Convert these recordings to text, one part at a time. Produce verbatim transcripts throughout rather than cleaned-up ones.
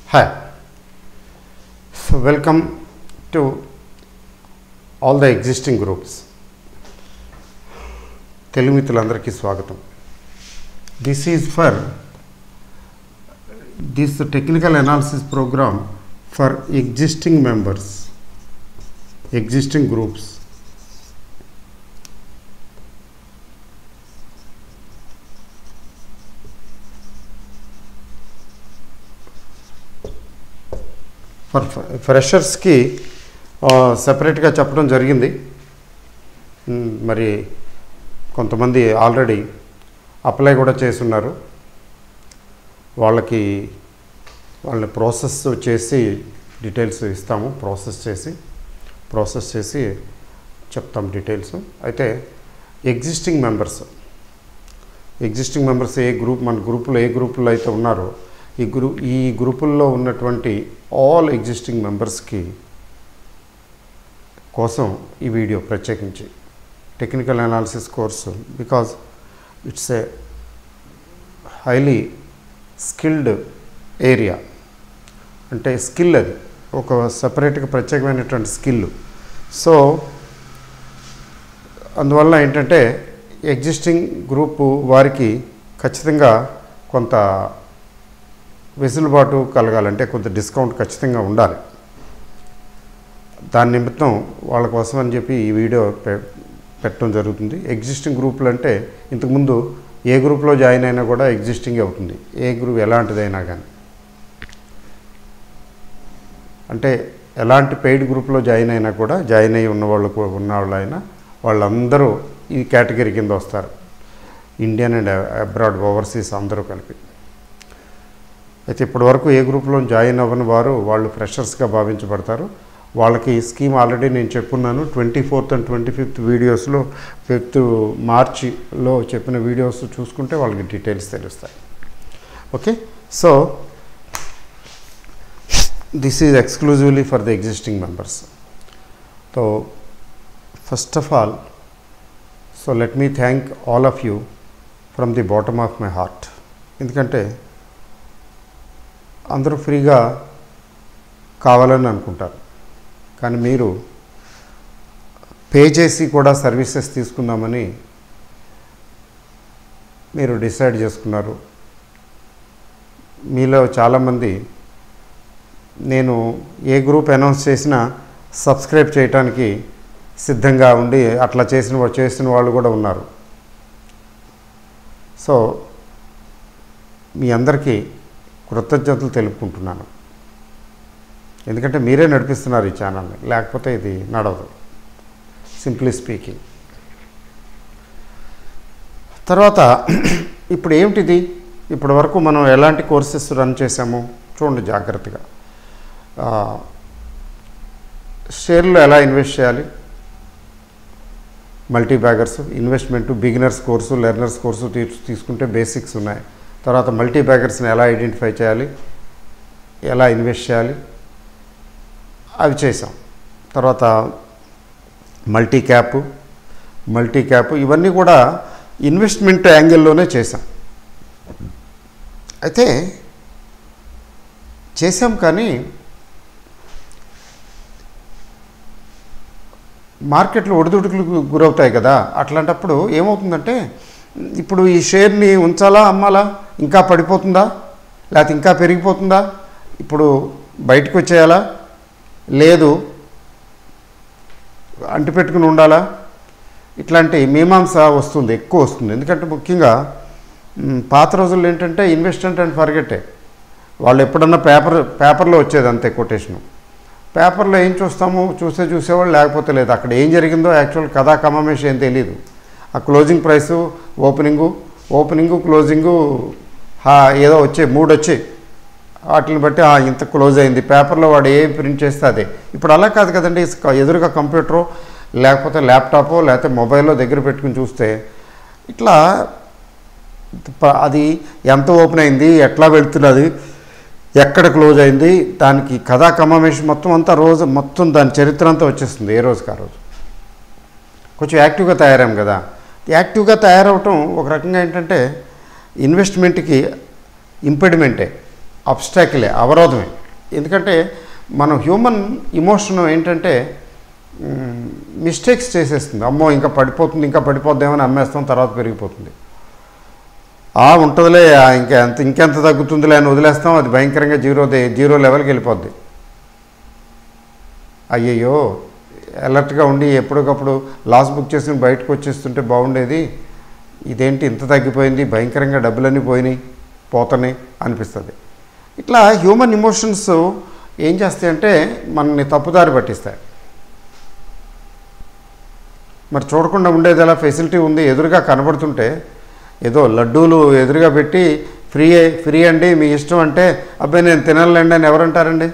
Hi, so welcome to all the existing groups. Telugu మిత్రులందరికీ స్వాగతం. This is for this technical analysis program for existing members, existing groups. For ఫ్రెషర్స్కి సెపరేట్గా చెప్పడం జరిగింది. మరి కొంతమంది ఆల్రెడీ అప్లై కూడా చేస్తున్నారు. వాళ్ళకి వాళ్ళని ప్రాసెస్ చేసి డీటెయిల్స్ ఇస్తాము. ప్రాసెస్ చేసి ప్రాసెస్ చేసి చెప్తాం డీటెయిల్స్. అయితే ఎగ్జిస్టింగ్ మెంబర్స్ ఎగ్జిస్టింగ్ మెంబర్స్ ఏ గ్రూప్ మన గ్రూపులో ఏ గ్రూపుల్లో అయితే ఉన్నారో ఈ గ్రూ ఈ గ్రూపుల్లో ఉన్నటువంటి ఆల్ ఎగ్జిస్టింగ్ మెంబర్స్కి కోసం ఈ వీడియో ప్రత్యేకించి technical analysis course, because it's a highly skilled area. అంటే స్కిల్, అది ఒక సపరేట్గా ప్రత్యేకమైనటువంటి స్కిల్. సో అందువల్ల ఏంటంటే ఎగ్జిస్టింగ్ గ్రూపు వారికి ఖచ్చితంగా కొంత వెసులుబాటు కలగాలంటే కొంత డిస్కౌంట్ ఖచ్చితంగా ఉండాలి. దాని నిమిత్తం వాళ్ళ కోసం అని చెప్పి ఈ వీడియో పెట్టడం జరుగుతుంది. ఎగ్జిస్టింగ్ గ్రూపులు అంటే ఇంతకుముందు ఏ గ్రూప్లో జాయిన్ అయినా కూడా ఎగ్జిస్టింగ్ అవుతుంది, ఏ గ్రూప్ ఎలాంటిదైనా కానీ. అంటే ఎలాంటి పెయిడ్ గ్రూప్లో జాయిన్ అయినా కూడా జాయిన్ అయ్యి ఉన్నవాళ్ళు ఉన్నవాళ్ళు అయినా వాళ్ళందరూ ఈ కేటగిరీ కింద వస్తారు. ఇండియన్ అండ్ అబ్రాడ్, ఓవర్సీస్ అందరూ కలిపి. అయితే ఇప్పటి వరకు ఏ గ్రూప్లో జాయిన్ అవ్వని వారు వాళ్ళు ఫ్రెషర్స్గా భావించబడతారు. వాళ్ళకి స్కీమ్ ఆల్రెడీ నేను చెప్పున్నాను. Twenty fourth and twenty fifth వీడియోస్లో ఫిఫ్త్ మార్చిలో చెప్పిన వీడియోస్ చూసుకుంటే వాళ్ళకి డీటెయిల్స్ తెలుస్తాయి. Okay, so this is exclusively for the existing members. So first of all, so let me thank all of you from the bottom of my heart. ఎందుకంటే అందరూ ఫ్రీగా కావాలని అనుకుంటారు, కానీ మీరు పే చేసి కూడా సర్వీసెస్ తీసుకుందామని మీరు డిసైడ్ చేసుకున్నారు. మీలో చాలామంది నేను ఏ గ్రూప్ అనౌన్స్ చేసినా సబ్స్క్రైబ్ చేయడానికి సిద్ధంగా ఉండి అట్లా చేసిన చేసిన వాళ్ళు కూడా ఉన్నారు. సో మీ అందరికీ కృతజ్ఞతలు తెలుపుకుంటున్నాను. ఎందుకంటే మీరే నడిపిస్తున్నారు ఈ ఛానల్ని, లేకపోతే ఇది నడవదు, సింప్లీ స్పీకింగ్. తర్వాత ఇప్పుడు ఏమిటిది, ఇప్పటి వరకు మనం ఎలాంటి కోర్సెస్ రన్ చేసాము చూడండి జాగ్రత్తగా. షేర్లో ఎలా ఇన్వెస్ట్ చేయాలి, multi baggers, investment, beginners course, learners course తీసుకుంటే బేసిక్స్ ఉన్నాయి. తర్వాత మల్టీ బ్యాగర్స్ని ఎలా ఐడెంటిఫై చేయాలి, ఎలా ఇన్వెస్ట్ చేయాలి, అవి చేసాం. తర్వాత మల్టీ క్యాప్ మల్టీ క్యాప్ ఇవన్నీ కూడా ఇన్వెస్ట్మెంట్ యాంగిల్లోనే చేసాం. అయితే చేసాం కానీ మార్కెట్లో ఒడిదుడుకులకు గురవుతాయి కదా. అట్లాంటప్పుడు ఏమవుతుందంటే ఇప్పుడు ఈ షేర్ని ఉంచాలా, అమ్మాలా, ఇంకా పడిపోతుందా, లేకపోతే ఇంకా పెరిగిపోతుందా, ఇప్పుడు బయటకు వచ్చేయాలా, లేదు అంటిపెట్టుకుని ఉండాలా, ఇట్లాంటి మీమాంస వస్తుంది, ఎక్కువ వస్తుంది. ఎందుకంటే ముఖ్యంగా పాత రోజుల్లో ఏంటంటే ఇన్వెస్ట్మెంట్ అండ్ ఫర్గెటే. వాళ్ళు ఎప్పుడన్నా పేపర్ పేపర్లో వచ్చేది అంతే కొటేషను. పేపర్లో ఏం చూస్తాము, చూసే చూసేవాళ్ళు, లేకపోతే లేదు. అక్కడ ఏం జరిగిందో యాక్చువల్ కథా కమమేష్ ఏం తెలియదు. ఆ closing price, opening opening closing ఏదో వచ్చే మూడు వచ్చాయి, వాటిని బట్టి ఇంత క్లోజ్ అయింది. పేపర్లో వాడు ఏ ప్రింట్ చేస్తే అదే. ఇప్పుడు అలా కాదు కదండి. ఎదురుగా కంప్యూటరో లేకపోతే ల్యాప్టాపో లేకపోతే మొబైల్లో దగ్గర పెట్టుకుని చూస్తే ఇట్లా అది ఎంత ఓపెన్ అయింది, ఎట్లా వెళ్తున్నది, ఎక్కడ క్లోజ్ అయింది, దానికి కథా కమమేషన్ మొత్తం అంతా రోజు మొత్తం దాని చరిత్ర అంతా వచ్చేస్తుంది ఏ రోజుకి ఆ రోజు. కొంచెం యాక్టివ్గా తయారాం కదా. యాక్టివ్గా తయారవటం ఒక రకంగా ఏంటంటే ఇన్వెస్ట్మెంట్కి ఇంపెడిమెంటే. అబ్స్టాకిలే, అవరోధమే. ఎందుకంటే మనం హ్యూమన్ ఇమోషన్ ఏంటంటే మిస్టేక్స్ చేసేస్తుంది. అమ్మో ఇంకా పడిపోతుంది, ఇంకా పడిపోద్దామని అమ్మేస్తాం, తర్వాత పెరిగిపోతుంది. ఆ ఉంటుందిలే, ఇంకా ఎంత ఇంకెంత తగ్గుతుందిలే అని వదిలేస్తాం, అది భయంకరంగా జీరో జీరో లెవెల్కి వెళ్ళిపోద్ది. అయ్యయ్యో అలర్ట్గా ఉండి ఎప్పటికప్పుడు లాస్ బుక్ చేసుకుని బయటకు వచ్చేస్తుంటే బాగుండేది, ఇదేంటి ఇంత తగ్గిపోయింది, భయంకరంగా డబ్బులన్నీ పోయినాయి పోతున్నాయి అనిపిస్తుంది. ఇట్లా హ్యూమన్ ఇమోషన్స్ ఏం చేస్తాయంటే మనల్ని తప్పుదారి పట్టిస్తాయి. మరి చూడకుండా ఉండేది ఎలా? ఫెసిలిటీ ఉంది, ఎదురుగా కనబడుతుంటే ఏదో లడ్డూలు ఎదురుగా పెట్టి ఫ్రీ ఫ్రీ అండి మీ ఇష్టం అంటే అబ్బాయి నేను తినాలండి అని ఎవరంటారండి?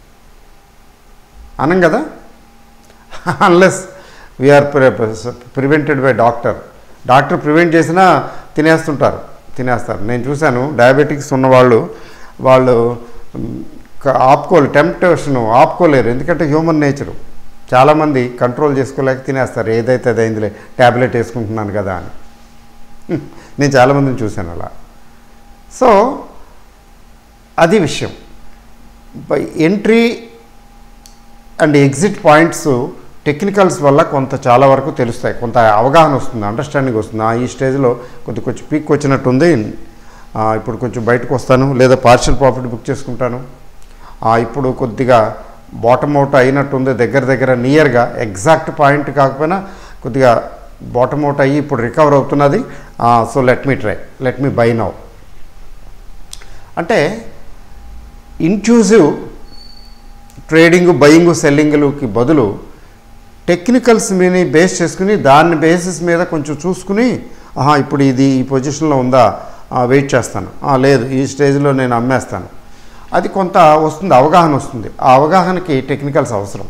అనం కదా. Unless we are prevented by doctor. Doctor prevent చేసినా తినేస్తుంటారు తినేస్తారు నేను చూశాను. డయాబెటిక్స్ ఉన్నవాళ్ళు వాళ్ళు ఆపుకోలేరు, టెంప్టేషన్ ఆపుకోలేరు. ఎందుకంటే హ్యూమన్ నేచరు. చాలామంది కంట్రోల్ చేసుకోలేక తినేస్తారు, ఏదైతే అదైందిలే ట్యాబ్లెట్ వేసుకుంటున్నాను కదా అని. నేను చాలామందిని చూశాను అలా. సో అది విషయం. Entry and exit points technicals వల్ల కొంత చాలా వరకు తెలుస్తాయి, కొంత అవగాహన వస్తుంది, అండర్స్టాండింగ్ వస్తుంది. ఈ స్టేజ్లో కొంచెం కొంచెం పీక్ వచ్చినట్టుంది, ఇప్పుడు కొంచెం బయటకు వస్తాను, లేదా పార్షియల్ ప్రాఫిట్ బుక్ చేసుకుంటాను, ఇప్పుడు కొద్దిగా బాటమ్ అవుట్ అయినట్టుంది, దగ్గర దగ్గర నియర్గా ఎగ్జాక్ట్ పాయింట్ కాకపోయినా కొద్దిగా బాటమ్ అవుట్ అయ్యి ఇప్పుడు రికవర్ అవుతున్నది. So let me try, let me buy now అంటే ఇంట్యూజివ్ ట్రేడింగ్, బయింగ్, సెల్లింగ్లకి బదులు టెక్నికల్స్ మీద బేస్ చేసుకుని దాని బేసిస్ మీద కొంచెం చూసుకుని ఆహా ఇప్పుడు ఇది ఈ పొజిషన్లో ఉందా, వెయిట్ చేస్తాను, లేదు ఈ స్టేజ్లో నేను అమ్మేస్తాను, అది కొంత వస్తుంది, అవగాహన వస్తుంది. ఆ అవగాహనకి టెక్నికల్స్ అవసరం.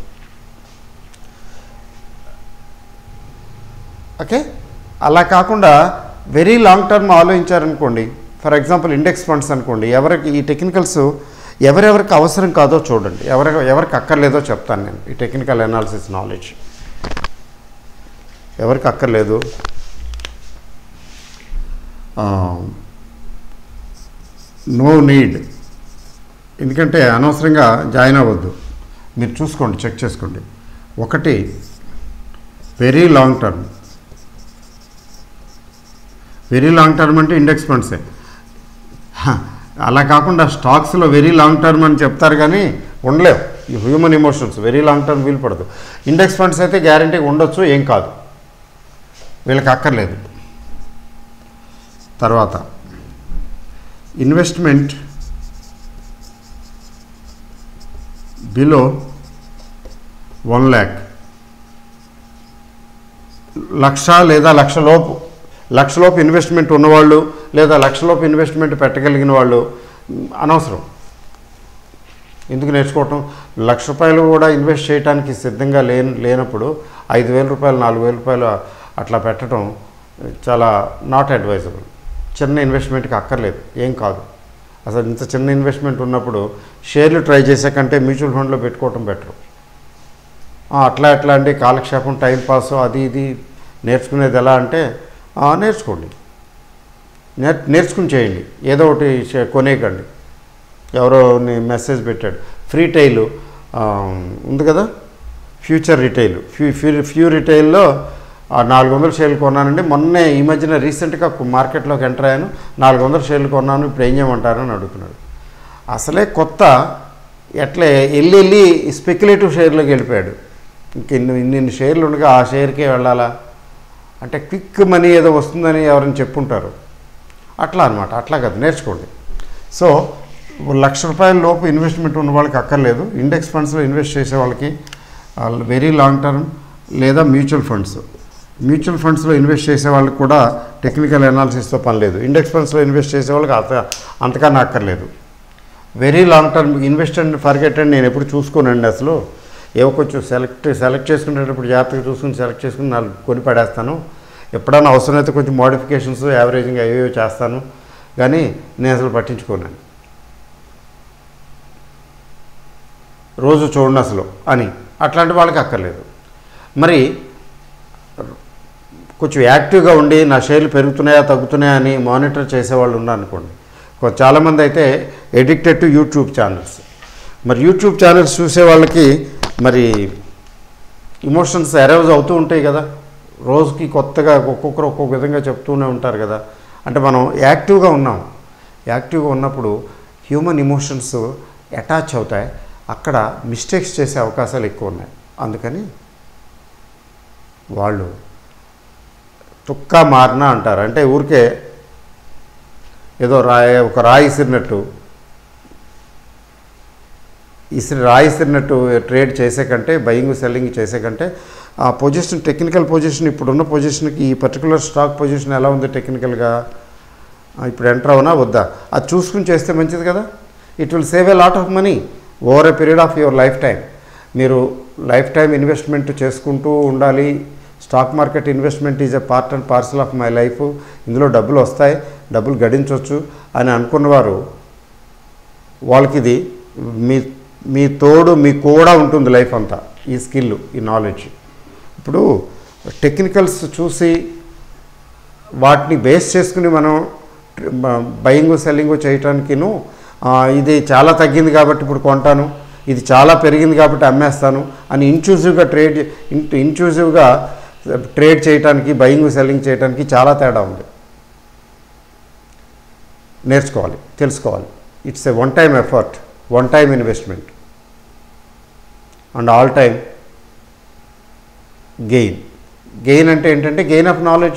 ఓకే, అలా కాకుండా వెరీ లాంగ్ టర్మ్ ఆలోచించారనుకోండి, ఫర్ ఎగ్జాంపుల్ ఇండెక్స్ ఫండ్స్ అనుకోండి, ఎవరికి ఈ టెక్నికల్స్ ఎవరెవరికి అవసరం కాదో చూడండి, ఎవరి ఎవరికి అక్కర్లేదో చెప్తాను నేను. ఈ టెక్నికల్ అనాలిసిస్ నాలెడ్జ్ ఎవరికి అక్కర్లేదు, నో నీడ్, ఎందుకంటే అనవసరంగా జాయిన్ అవ్వద్దు. మీరు చూసుకోండి, చెక్ చేసుకోండి. ఒకటి very long term, very long term అంటే ఇండెక్స్ ఫండ్సే. అలా కాకుండా స్టాక్స్లో వెరీ లాంగ్ టర్మ్ అని చెప్తారు కానీ ఉండలేవు. ఈ human emotions very long term వీలు పడదు. ఇండెక్స్ ఫండ్స్ అయితే గ్యారంటీగా ఉండొచ్చు, ఏం కాదు, వీళ్ళకి అక్కర్లేదు. తర్వాత ఇన్వెస్ట్మెంట్ బిలో వన్ ల్యాక్, లక్ష లేదా లక్షలోపు, లక్షలోపు ఇన్వెస్ట్మెంట్ ఉన్నవాళ్ళు లేదా లక్షలోపు ఇన్వెస్ట్మెంట్ పెట్టగలిగిన వాళ్ళు అనవసరం. ఎందుకు నేర్చుకోవటం? లక్ష రూపాయలు కూడా ఇన్వెస్ట్ చేయడానికి సిద్ధంగా లేని లేనప్పుడు ఐదు వేల రూపాయలు నాలుగు వేల రూపాయలు అట్లా పెట్టడం చాలా నాట్ అడ్వైజబుల్. చిన్న ఇన్వెస్ట్మెంట్కి అక్కర్లేదు, ఏం కాదు. అసలు ఇంత చిన్న ఇన్వెస్ట్మెంట్ ఉన్నప్పుడు షేర్లు ట్రై చేసే కంటే మ్యూచువల్ ఫండ్లో పెట్టుకోవటం బెటరు. అట్లా ఎట్లా అంటే కాలక్షేపం, టైంపాస్, అది ఇది నేర్చుకునేది ఎలా అంటే నేర్చుకోండి, నేర్ నేర్చుకుని చేయండి. ఏదో ఒకటి కొనేయకండి. ఎవరో మెసేజ్ పెట్టాడు, ఫ్రీ టైలు ఉంది కదా, future retail, few few few రిటైల్లో నాలుగు వందల షేర్లు కొన్నానండి, మొన్నే ఈ మధ్యన రీసెంట్గా మార్కెట్లోకి ఎంటర్ అయ్యాను, నాలుగు వందల షేర్లు కొన్నాను, ఇప్పుడు ఏం చేయమంటారు అని అడుగుతున్నాడు. అసలే కొత్త, ఎట్లా వెళ్ళి వెళ్ళి స్పెక్యులేటివ్ షేర్లోకి వెళ్ళిపోయాడు. ఇంక ఇన్ని ఇన్ని షేర్లు ఉండగా ఆ షేర్కే వెళ్ళాలా అంటే క్విక్ మనీ ఏదో వస్తుందని ఎవరైనా చెప్పుంటారు, అట్లా అనమాట. అట్లా కాదు, నేర్చుకోండి. సో లక్ష రూపాయల లోపు ఇన్వెస్ట్మెంట్ ఉన్న వాళ్ళకి అక్కర్లేదు. ఇండెక్స్ ఫండ్స్లో ఇన్వెస్ట్ చేసే వాళ్ళకి వెరీ లాంగ్ టర్మ్ లేదా మ్యూచువల్ ఫండ్స్, మ్యూచువల్ ఫండ్స్లో ఇన్వెస్ట్ చేసే వాళ్ళకి కూడా టెక్నికల్ అనాలిసిస్తో పని లేదు. ఇండెక్స్ ఫండ్స్లో ఇన్వెస్ట్ చేసే వాళ్ళకి అంత అంతకన్నా అక్కర్లేదు. Very long term invest and forget and నేను ఎప్పుడు చూసుకోనండి. అసలు ఏవో కొంచెం సెలెక్ట్ సెలెక్ట్ చేసుకునేటప్పుడు జాగ్రత్తగా చూసుకుని సెలెక్ట్ చేసుకుని నాలుగు కొని పడేస్తాను. ఎప్పుడైనా అవసరమైతే కొంచెం మోడిఫికేషన్స్, యావరేజింగ్ అవేవో చేస్తాను, కానీ నేను అసలు పట్టించుకోనండి. రోజు చూడండి అసలు అని అట్లాంటి వాళ్ళకి అక్కర్లేదు. మరి కొంచెం యాక్టివ్గా ఉండి నా షేర్లు పెరుగుతున్నాయా తగ్గుతున్నాయా అని మానిటర్ చేసేవాళ్ళు ఉన్నారనుకోండి. చాలామంది అయితే ఎడిక్టెడ్ టు యూట్యూబ్ ఛానల్స్. మరి యూట్యూబ్ ఛానల్స్ చూసే వాళ్ళకి మరి ఇమోషన్స్ అరైజ్ అవుతూ ఉంటాయి కదా, రోజుకి కొత్తగా ఒక్కొక్కరు ఒక్కొక్క విధంగా చెప్తూనే ఉంటారు కదా. అంటే మనం యాక్టివ్గా ఉన్నాం, యాక్టివ్గా ఉన్నప్పుడు హ్యూమన్ ఇమోషన్స్ అటాచ్ అవుతాయి, అక్కడ మిస్టేక్స్ చేసే అవకాశాలు ఎక్కువ ఉన్నాయి. అందుకని వాళ్ళు తుక్క మారినా అంటారు, అంటే ఊరికే ఏదో రాయి ఒక రాయి ఇసిరినట్టు ఇసిరి రాయి ఇసిరినట్టు ట్రేడ్ చేసే కంటే, బయింగ్ సెల్లింగ్ చేసే కంటే ఆ పొజిషన్, టెక్నికల్ పొజిషన్, ఇప్పుడున్న పొజిషన్కి ఈ పర్టికులర్ స్టాక్ పొజిషన్ ఎలా ఉంది టెక్నికల్గా, ఇప్పుడు ఎంటర్ అవునా వద్దా అది చూసుకుని చేస్తే మంచిది కదా. It will save a lot of money over a period of your lifetime. మీరు లైఫ్ టైం ఇన్వెస్ట్మెంట్ చేసుకుంటూ ఉండాలి. Stock market investment is a part and parcel of my life, ఇందులో డబ్బులు వస్తాయి, డబ్బులు గడించవచ్చు అని అనుకున్నవారు వాళ్ళకి ఇది మీ మీ తోడు మీ కూడా ఉంటుంది లైఫ్ అంతా, ఈ స్కిల్, ఈ నాలెడ్జ్. ఇప్పుడు టెక్నికల్స్ చూసి వాటిని బేస్ చేసుకుని మనం బయింగ్ సెల్లింగ్ చేయటానికిను, ఇది చాలా తగ్గింది కాబట్టి ఇప్పుడు కొంటాను, ఇది చాలా పెరిగింది కాబట్టి అమ్మేస్తాను అని ఇంట్యూజివ్గా ట్రేడ్ ఇంట్యూజివ్గా ట్రేడ్ చేయడానికి, బయింగ్ సెల్లింగ్ చేయడానికి చాలా తేడా ఉంది. నేర్చుకోవాలి, తెలుసుకోవాలి. It's a one time effort, one time investment and all time gain. Gain అంటే ఏంటంటే గెయిన్ ఆఫ్ నాలెడ్జ్.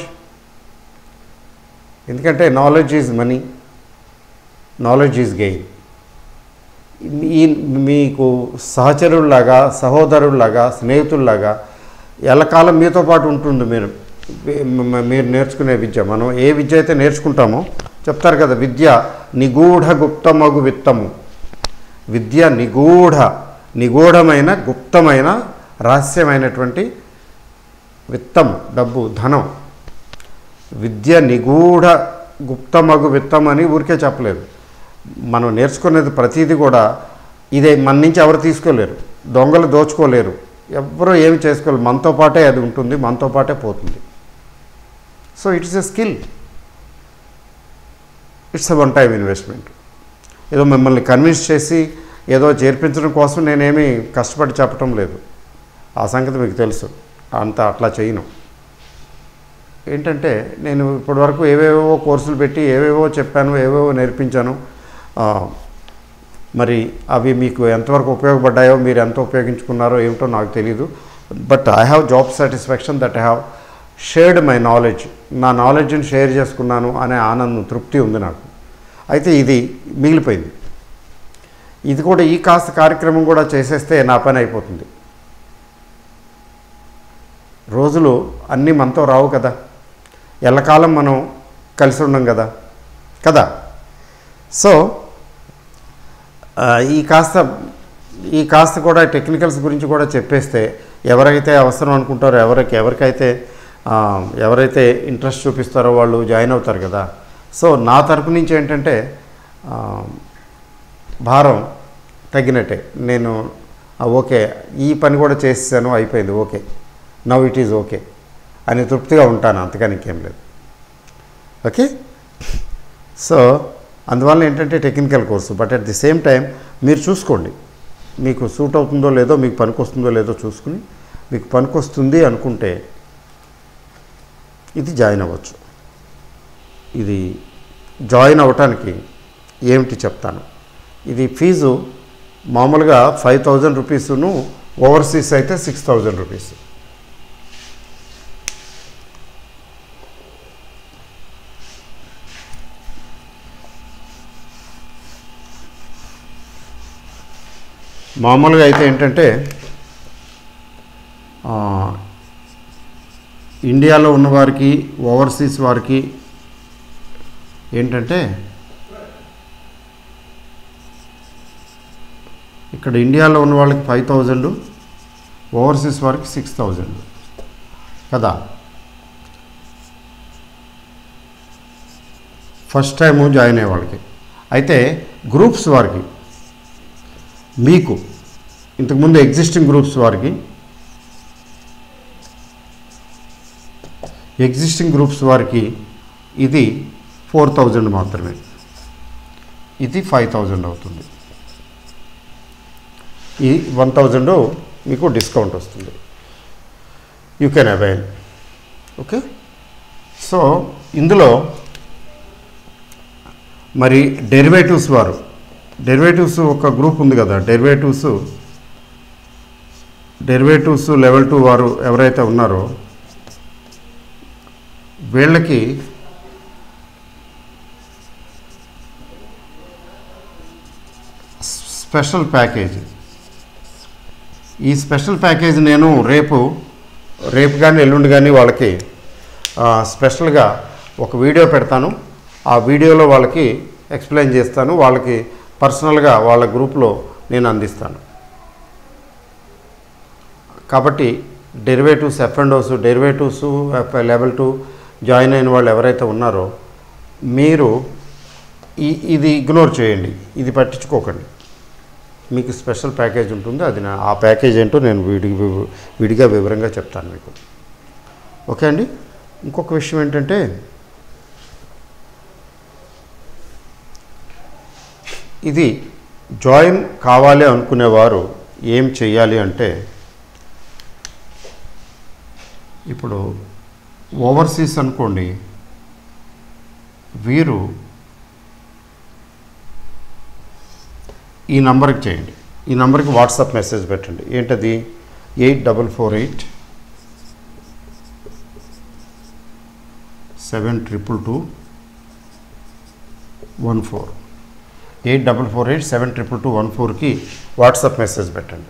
ఎందుకంటే knowledge is money, knowledge is gain. ఈ మీకు సహచరుల్లాగా, సహోదరుల్లాగా, స్నేహితుల్లాగా ఎల్లకాలం మీతో పాటు ఉంటుంది. మీరు మీరు నేర్చుకునే విద్య, మనం ఏ విద్య అయితే నేర్చుకుంటామో చెప్తారు కదా, విద్య నిగూఢ గుప్తమగు విత్తము. విద్య నిగూఢ, నిగూఢమైన, గుప్తమైన, రహస్యమైనటువంటి విత్తం, డబ్బు, ధనం. విద్య నిగూఢ గుప్తమగు విత్తం అని ఊరికే చెప్పలేదు. మనం నేర్చుకునేది ప్రతీది కూడా ఇదే, మన నుంచి ఎవరు తీసుకోలేరు, దొంగలు దోచుకోలేరు, ఎవరో ఏమి చేసుకోలేరు, మనతో పాటే అది ఉంటుంది, మనతో పాటే పోతుంది. So it's a skill, it's a one time investment. ఏదో మిమ్మల్ని కన్విన్స్ చేసి ఏదో చేర్పించడం కోసం నేనేమీ కష్టపడి చెప్పటం లేదు, ఆ సంగతి మీకు తెలుసు. అంత అట్లా చేయను. ఏంటంటే నేను ఇప్పటివరకు ఏవేవో కోర్సులు పెట్టి ఏవేవో చెప్పాను, ఏవేవో నేర్పించాను. మరి అవి మీకు ఎంతవరకు ఉపయోగపడ్డాయో, మీరు ఎంత ఉపయోగించుకున్నారో ఏమిటో నాకు తెలీదు. But I have job satisfaction that I have shared my knowledge. నా నాలెడ్జ్ని షేర్ చేసుకున్నాను అనే ఆనందం, తృప్తి ఉంది నాకు. అయితే ఇది మిగిలిపోయింది. ఇది కూడా ఈ కాస్త కార్యక్రమం కూడా చేసేస్తే నా పని అయిపోతుంది. రోజులు అన్నీ మనతో రావు కదా, ఎల్లకాలం మనం కలిసి ఉండం కదా కదా సో ఈ కాస్త ఈ కాస్త కూడా టెక్నికల్స్ గురించి కూడా చెప్పేస్తే ఎవరైతే అవసరం అనుకుంటారో, ఎవరికి ఎవరికైతే ఎవరైతే ఇంట్రెస్ట్ చూపిస్తారో వాళ్ళు జాయిన్ అవుతారు కదా. సో నా తరపు నుంచి ఏంటంటే భారం తగ్గినట్టే. నేను ఓకే, ఈ పని కూడా చేసేసాను, అయిపోయింది, okay, now it is okay అని తృప్తిగా ఉంటాను, అంతగా ఇంకేం లేదు. ఓకే, సో అందువల్ల ఏంటంటే technical course, but at the same time మీరు చూసుకోండి, మీకు సూట్ అవుతుందో లేదో, మీకు పనికొస్తుందో లేదో చూసుకుని, మీకు పనికొస్తుంది అనుకుంటే ఇది జాయిన్ అవ్వచ్చు. ఇది జాయిన్ అవ్వటానికి ఏమిటి చెప్తాను. ఇది ఫీజు మామూలుగా ఫైవ్ థౌజండ్ రూపీసును, ఓవర్సీస్ అయితే సిక్స్ థౌజండ్ రూపీస్. మామూలుగా అయితే ఏంటంటే ఇండియాలో ఉన్నవారికి, ఓవర్సీస్ వారికి ఏంటంటే ఇక్కడ ఇండియాలో ఉన్న వాళ్ళకి ఫైవ్ థౌజండ్, ఓవర్సీస్ వారికి సిక్స్ థౌజండ్ కదా. ఫస్ట్ టైము జాయిన్ అయ్యే వాళ్ళకి. అయితే గ్రూప్స్ వారికి, మీకు ఇంతకుముందు ఎగ్జిస్టింగ్ గ్రూప్స్ వారికి ఎగ్జిస్టింగ్ గ్రూప్స్ వారికి ఇది ఫోర్ థౌజండ్ మాత్రమే. ఇది ఫైవ్ థౌజండ్ అవుతుంది. ఈ వన్ థౌజండ్ మీకు డిస్కౌంట్ వస్తుంది. You can avail. Okay, so ఇందులో మరి డెరివేటివ్స్ వారు డెరివేటివ్స్ ఒక గ్రూప్ ఉంది కదా, డెరివేటివ్స్ డెరివేటివ్స్ లెవెల్ టూ వారు ఎవరైతే ఉన్నారో వీళ్ళకి స్పెషల్ ప్యాకేజ్. ఈ స్పెషల్ ప్యాకేజ్ నేను రేపు రేపు కానీ ఎల్లుండి కానీ వాళ్ళకి స్పెషల్గా ఒక వీడియో పెడతాను. ఆ వీడియోలో వాళ్ళకి ఎక్స్ప్లెయిన్ చేస్తాను. వాళ్ళకి పర్సనల్గా వాళ్ళ గ్రూప్లో నేను అందిస్తాను. కాబట్టి derivatives F and O derivatives level two join అయిన వాళ్ళు ఎవరైతే ఉన్నారో మీరు ఈ ఇది ఇగ్నోర్ చేయండి, ఇది పట్టించుకోకండి. మీకు స్పెషల్ ప్యాకేజ్ ఉంటుంది, అది నా ఆ ప్యాకేజ్ ఏంటో నేను విడి విడిగా వివరంగా చెప్తాను మీకు. ఓకే అండి. ఇంకొక విషయం ఏంటంటే ఇది జాయిన్ కావాలి అనుకునేవారు ఏం చేయాలి అంటే, ఇప్పుడు ఓవర్సీస్ అనుకోండి, వీరు ఈ నంబర్కి చేయండి. ఈ నంబర్కి వాట్సాప్ మెసేజ్ పెట్టండి. ఏంటది? Eight double four eight seven triple two one four eight double four eight seven triple two one ఫోర్కి వాట్సాప్ మెసేజ్ పెట్టండి.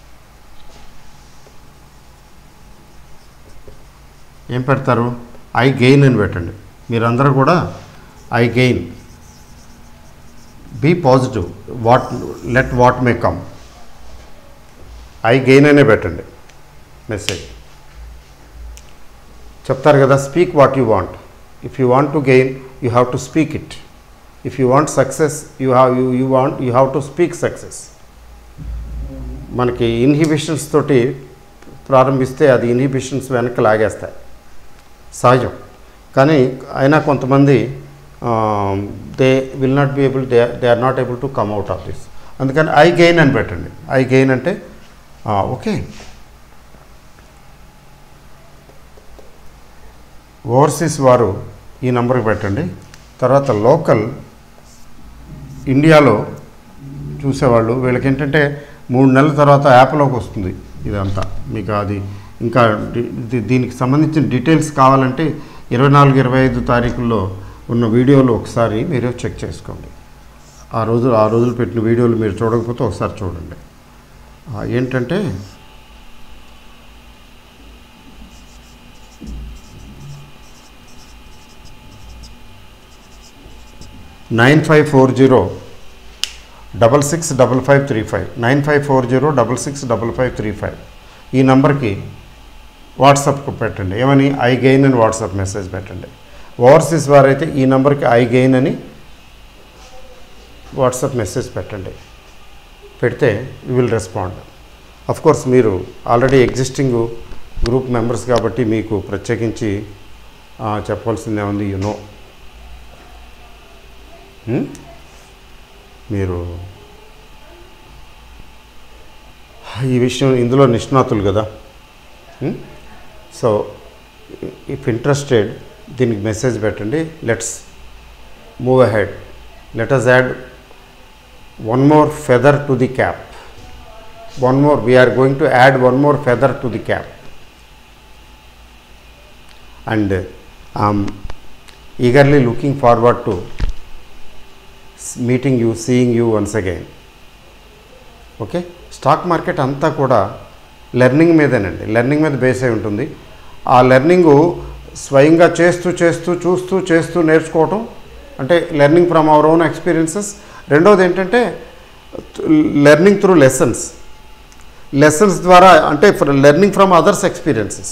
ఏం పెడతారు? ఐ గెయిన్ అని పెట్టండి. మీరందరూ కూడా I gain, be positive, what let what may come, I gain అనే పెట్టండి మెసేజ్. చెప్తారు కదా, speak what you want. If you want to gain you have to speak it. If you want success you have you you want you have to speak success. మనకి inhibitions తోటి ప్రారంభిస్తే అది inhibitions వెనక్కి లాగేస్తాయి, సహజం. కానీ అయినా కొంతమంది they will not be able they they are not able to come out of this. అందుకని ఐ గెయిన్ అని పెట్టండి. ఐ గెయిన్ అంటే ఓకే. ఓవర్సీస్ వారు ఈ నెంబర్కి పెట్టండి. తర్వాత లోకల్ ఇండియాలో చూసేవాళ్ళు వీళ్ళకి ఏంటంటే మూడు నెలల తర్వాత యాప్లోకి వస్తుంది ఇదంతా. మీకు అది ఇంకా దీనికి సంబంధించిన డీటెయిల్స్ కావాలంటే ఇరవై నాలుగు ఇరవై ఐదు తారీఖుల్లో ఉన్న వీడియోలు ఒకసారి మీరు చెక్ చేసుకోండి. ఆ రోజు ఆ రోజులు పెట్టిన వీడియోలు మీరు చూడకపోతే ఒకసారి చూడండి. ఏంటంటే nine five four zero double six double five three five nine five four zero double six double five three five ఈ నంబర్కి వాట్సాప్కు పెట్టండి. ఏమని? ఐ గెయిన్ అని వాట్సాప్ మెసేజ్ పెట్టండి. ఓవర్సీస్ వారైతే ఈ నెంబర్కి ఐ గెయిన్ అని వాట్సాప్ మెసేజ్ పెట్టండి. పెడితే you will respond. Of course మీరు ఆల్రెడీ ఎగ్జిస్టింగ్ గ్రూప్ మెంబర్స్ కాబట్టి మీకు ప్రత్యేకించి చెప్పాల్సిందే ఉంది. యు నో, మీరు ఈ విషయం ఇందులో నిష్ణాతులు కదా. సో ఇఫ్ ఇంట్రెస్టెడ్ దీనికి మెసేజ్ పెట్టండి. Let's move ahead. Let us add one more feather to the cap. One more we are going to add one more feather to the cap. And I'm eagerly looking forward to meeting you, seeing you once again. Okay, stock market అంతా కూడా learning మీదేనండి. Learning మీద base అయి ఉంటుంది. ఆ learning స్వయంగా చేస్తూ చేస్తూ చూస్తూ చేస్తూ నేర్చుకోవటం అంటే learning from our own experiences. రెండోది ఏంటంటే లెర్నింగ్ త్రూ లెసన్స్. లెసన్స్ ద్వారా అంటే లెర్నింగ్ ఫ్రమ్ అదర్స్ ఎక్స్పీరియన్సెస్.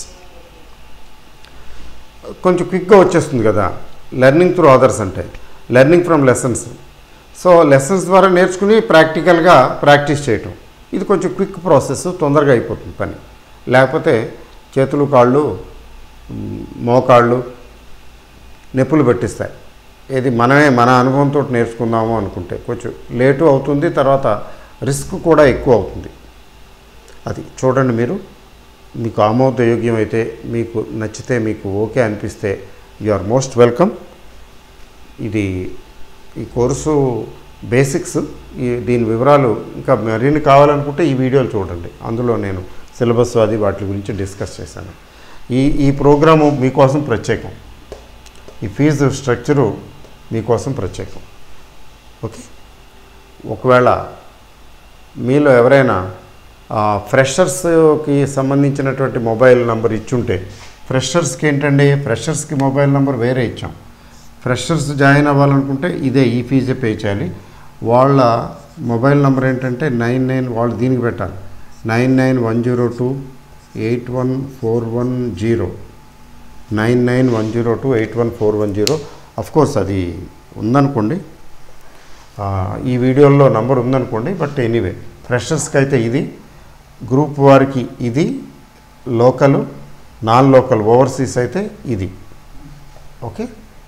కొంచెం క్విక్గా వచ్చేస్తుంది కదా లెర్నింగ్ త్రూ అదర్స్ అంటే. Learning from lessons. So lessons ద్వారా నేర్చుకుని ప్రాక్టికల్గా ప్రాక్టీస్ చేయటం, ఇది కొంచెం క్విక్ ప్రాసెస్, తొందరగా అయిపోతుంది పని. లేకపోతే చేతులు కాళ్ళు మోకాళ్ళు నొప్పులు పెట్టిస్తాయి ఏది మనమే మన అనుభవంతో నేర్చుకుందాము అనుకుంటే కొంచెం లేటు అవుతుంది, తర్వాత రిస్క్ కూడా ఎక్కువ అవుతుంది. అది చూడండి, మీరు మీకు ఆమోదయోగ్యం అయితే, మీకు నచ్చితే, మీకు ఓకే అనిపిస్తే యు ఆర్ మోస్ట్ వెల్కమ్. ఇది ఈ కోర్సు బేసిక్స్, ఈ దీని వివరాలు ఇంకా మరిన్ని కావాలనుకుంటే ఈ వీడియోలు చూడండి. అందులో నేను సిలబస్ అది వాటి గురించి డిస్కస్ చేశాను. ఈ ఈ ప్రోగ్రాము మీకోసం ప్రత్యేకం, ఈ ఫీజు స్ట్రక్చరు మీకోసం ప్రత్యేకం. ఓకే, ఒకవేళ మీలో ఎవరైనా ఫ్రెషర్స్కి సంబంధించినటువంటి మొబైల్ నెంబర్ ఇచ్చుంటే, ఫ్రెషర్స్కి ఏంటండి, ఫ్రెషర్స్కి మొబైల్ నెంబర్ వేరే ఇచ్చాం. ఫ్రెషర్స్ జాయిన్ అవ్వాలనుకుంటే ఇదే ఈ ఫీజే పే చేయాలి. వాళ్ళ మొబైల్ నెంబర్ ఏంటంటే నైన్ నైన్ వాళ్ళు దీనికి పెట్టాలి, nine nine one zero two eight one four one zero nine nine one zero two eight one four one zero of course అది ఉందనుకోండి, ఈ వీడియోలో నంబర్ ఉందనుకోండి. బట్ ఎనీవే, ఫ్రెషర్స్కి అయితే ఇది, గ్రూప్ వారికి ఇది, లోకల్ నాన్ లోకల్ ఓవర్సీస్ అయితే ఇది. ఓకే,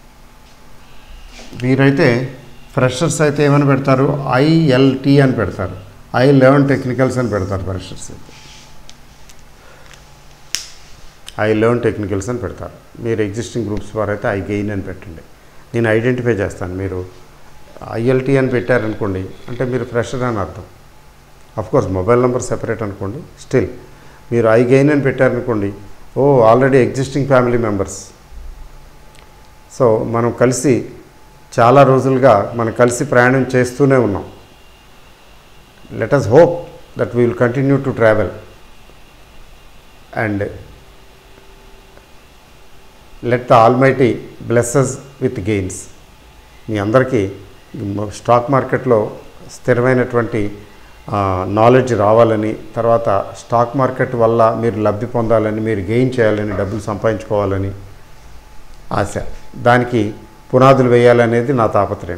వీరైతే ఫ్రెషర్స్ అయితే ఏమని పెడతారు, ఐఎల్టీ అని పెడతారు, ఐ లెవెన్ టెక్నికల్స్ అని పెడతారు. ఫ్రెషర్స్ అయితే ఐ లెవెన్ టెక్నికల్స్ అని పెడతారు. మీరు ఎగ్జిస్టింగ్ గ్రూప్స్ వారు అయితే ఐ గెయిన్ అని పెట్టండి, నేను ఐడెంటిఫై చేస్తాను. మీరు ఐఎల్టీ అని పెట్టారనుకోండి అంటే మీరు ఫ్రెషర్ అని అర్థం. అఫ్కోర్స్ మొబైల్ నెంబర్ సెపరేట్ అనుకోండి, స్టిల్ మీరు ఐ గెయిన్ అని పెట్టారనుకోండి, ఓ already existing family members. So మనం కలిసి చాలా రోజులుగా మనం కలిసి ప్రయాణం చేస్తూనే ఉన్నాం. Let us hope that we will continue to travel and let the Almighty bless us with gains. మీ అందరికీ స్టాక్ మార్కెట్లో స్థిరమైనటువంటి నాలెడ్జ్ రావాలని, తర్వాత స్టాక్ మార్కెట్ వల్ల మీరు లబ్ధి పొందాలని, మీరు గెయిన్ చేయాలని, డబ్బులు సంపాదించుకోవాలని ఆశ, దానికి పునాదులు వేయాలనేది నా తాపత్రయం.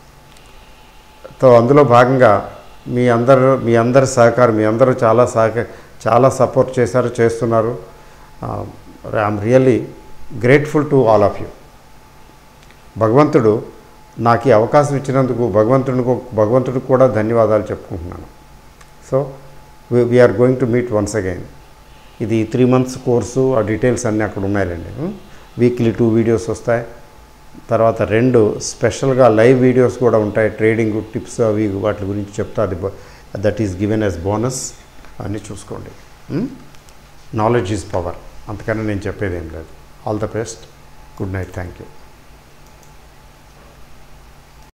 తో అందులో భాగంగా మీ అందరూ మీ అందరి సహకారం, మీ అందరూ చాలా సహక చాలా సపోర్ట్ చేశారు, చేస్తున్నారు. I'm really grateful to all of you. భగవంతుడు నాకు ఈ అవకాశం ఇచ్చినందుకు భగవంతుడికి భగవంతుడికి కూడా ధన్యవాదాలు చెప్పుకుంటున్నాను. So we're going to meet once again. ఇది త్రీ మంత్స్ కోర్సు, ఆ డీటెయిల్స్ అన్నీ అక్కడ ఉన్నాయండి. వీక్లీ టూ వీడియోస్ వస్తాయి, తర్వాత రెండు స్పెషల్గా లైవ్ వీడియోస్ కూడా ఉంటాయి, ట్రేడింగ్ టిప్స్ అవి వాటి గురించి చెప్తా. అది that is given as bonus. అన్నీ చూసుకోండి. నాలెడ్జ్ ఈజ్ పవర్, అంతకన్నా నేను చెప్పేది ఏం లేదు. All the best, good night, thank you.